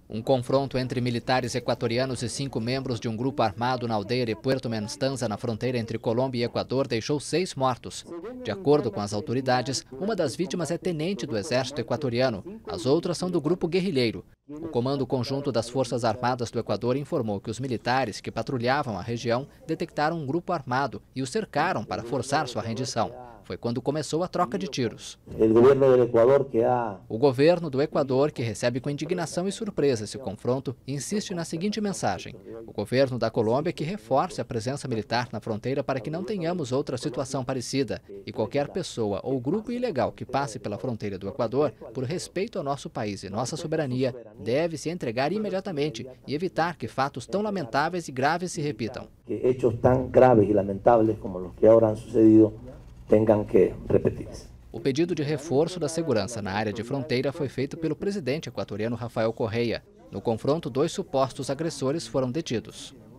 Um confronto entre militares equatorianos e 5 membros de um grupo armado na aldeia de Puerto Mestanza, na fronteira entre Colômbia e Equador, deixou 6 mortos. De acordo com as autoridades, uma das vítimas é tenente do exército equatoriano, as outras são do grupo guerrilheiro. O Comando Conjunto das Forças Armadas do Equador informou que os militares que patrulhavam a região detectaram um grupo armado e o cercaram para forçar sua rendição. Foi quando começou a troca de tiros. O governo do Equador, que recebe com indignação e surpresa esse confronto, insiste na seguinte mensagem: o governo da Colômbia que reforce a presença militar na fronteira para que não tenhamos outra situação parecida, e qualquer pessoa ou grupo ilegal que passe pela fronteira do Equador, por respeito ao nosso país e nossa soberania, deve se entregar imediatamente e evitar que fatos tão lamentáveis e graves se repitam. Hechos tão graves e lamentáveis como os que agora han sucedido tenham que repetir-se. O pedido de reforço da segurança na área de fronteira foi feito pelo presidente equatoriano Rafael Correa. No confronto, 2 supostos agressores foram detidos.